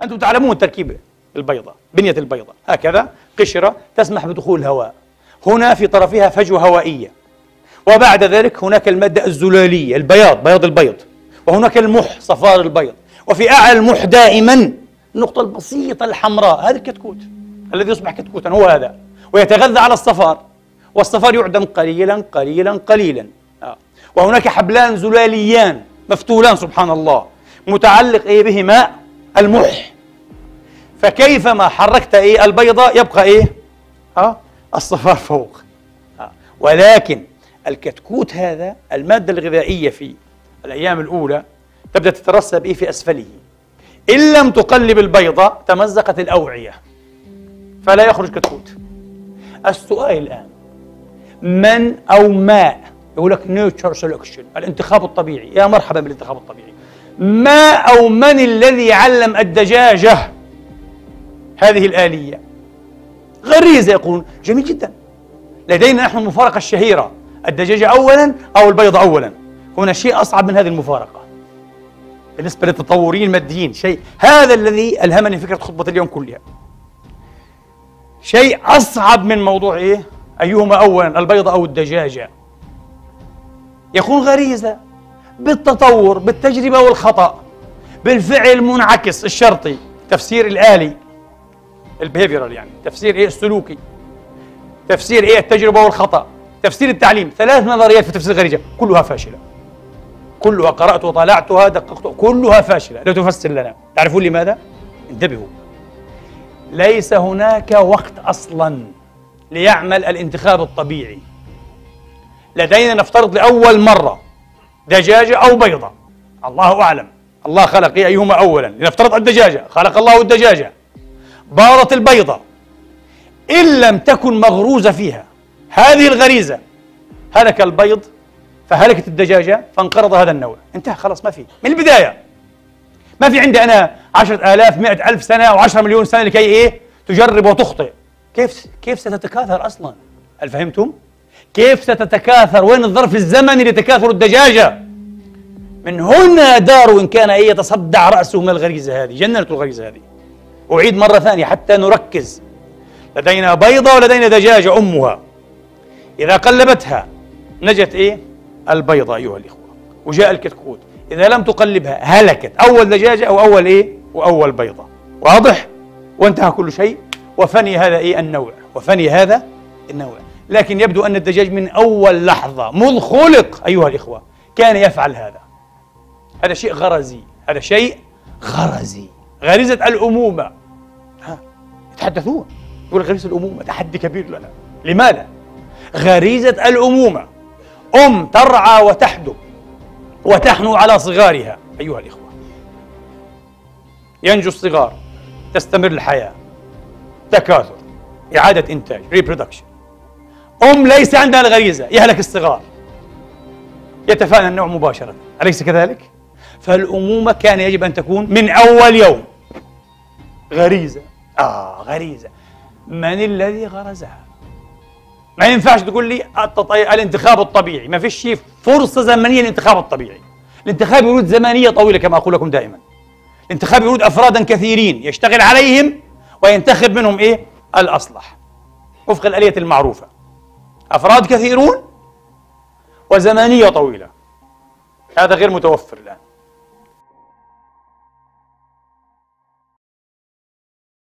أنتم تعلمون تركيب البيضة، بنية البيضة هكذا قشرة تسمح بدخول الهواء، هنا في طرفها فجوة هوائية، وبعد ذلك هناك المادة الزلالية البياض، بياض البيض، وهناك المح صفار البيض، وفي أعلى المح دائما النقطة البسيطة الحمراء، هذا الكتكوت الذي يصبح كتكوتا هو هذا، ويتغذى على الصفار، والصفار يعدم قليلا قليلا قليلا. وهناك حبلان زلاليان مفتولان سبحان الله متعلق بهما المح، فكيفما حركت البيضة يبقى الصفار فوق. ولكن الكتكوت هذا المادة الغذائية في الأيام الأولى تبدأ تترسب في أسفله، إن لم تقلب البيضة تمزقت الأوعية فلا يخرج كتكوت. السؤال الآن، من أو ما يقول لك نيتشر سelection، الانتخاب الطبيعي، يا مرحبا بالانتخاب الطبيعي، ما أو من الذي علم الدجاجة هذه الآلية؟ غريزة يقولون، جميل جدا، لدينا نحن المفارقة الشهيرة، الدجاجة أولا أو البيضة أولا. هنا شيء أصعب من هذه المفارقة بالنسبة للتطوريين الماديين، شيء هذا الذي ألهمني فكرة خطبة اليوم كلها، شيء أصعب من موضوع أيهما أولا البيضة أو الدجاجة. يكون غريزة بالتطور بالتجربة والخطأ بالفعل المنعكس الشرطي، تفسير الآلي البيهيفيرال، يعني تفسير السلوكي، تفسير التجربة والخطأ، تفسير التعليم. 3 نظريات في تفسير الغريزة كلها فاشلة، كلها قرأت وطالعتها دققت، كلها فاشلة لا تفسر لنا. تعرفون لماذا؟ انتبهوا، ليس هناك وقت أصلا ليعمل الانتخاب الطبيعي. لدينا نفترض لأول مرة دجاجة أو بيضة، الله أعلم، الله خلق أيهما أولا، لنفترض الدجاجة، خلق الله الدجاجة، بارت البيضة، إن لم تكن مغروزة فيها هذه الغريزة هلك البيض فهلكت الدجاجة فانقرض هذا النوع، انتهى خلاص، ما في من البداية، ما في عندي أنا 10,000 100,000 سنة أو 10 مليون سنة لكي تجرب وتخطئ. كيف ستتكاثر أصلا؟ هل فهمتم؟ كيف ستتكاثر؟ وين الظرف الزمني لتكاثر الدجاجة؟ من هنا داروين كان يتصدع رأسه من الغريزة هذه، جننت الغريزة هذه. أعيد مرة ثانية حتى نركز، لدينا بيضة ولدينا دجاجة أمها، إذا قلبتها نجت البيضة أيها الإخوة، وجاء الكتكوت، إذا لم تقلبها هلكت أول دجاجة أو أول وأول بيضة. واضح؟ وانتهى كل شيء، وفني هذا النوع، وفني هذا النوع. لكن يبدو أن الدجاج من أول لحظة مذ خلق أيها الإخوة كان يفعل هذا. هذا شيء غرزي، هذا شيء غرزي، غريزة الأمومة. يتحدثون يقول غريزة الأمومة تحدي كبير لنا. لماذا؟ غريزة الأمومة، ترعى وتحدب وتحنو على صغارها أيها الإخوة، ينجو الصغار، تستمر الحياة، تكاثر، إعادة إنتاج، reproduction. ليس عندها الغريزة، يهلك الصغار، يتفانى النوع مباشرة، أليس كذلك؟ فالأمومة كان يجب أن تكون من أول يوم غريزة. غريزة، من الذي غرزها؟ ما ينفعش تقول لي الانتخاب الطبيعي، ما فيش شيء فرصة زمنية للانتخاب الطبيعي. الانتخاب يريد زمنية طويلة كما أقول لكم دائما. الانتخاب يريد أفرادا كثيرين يشتغل عليهم وينتخب منهم الأصلح وفق الآلية المعروفة، أفراد كثيرون وزمنية طويلة. هذا غير متوفر الآن.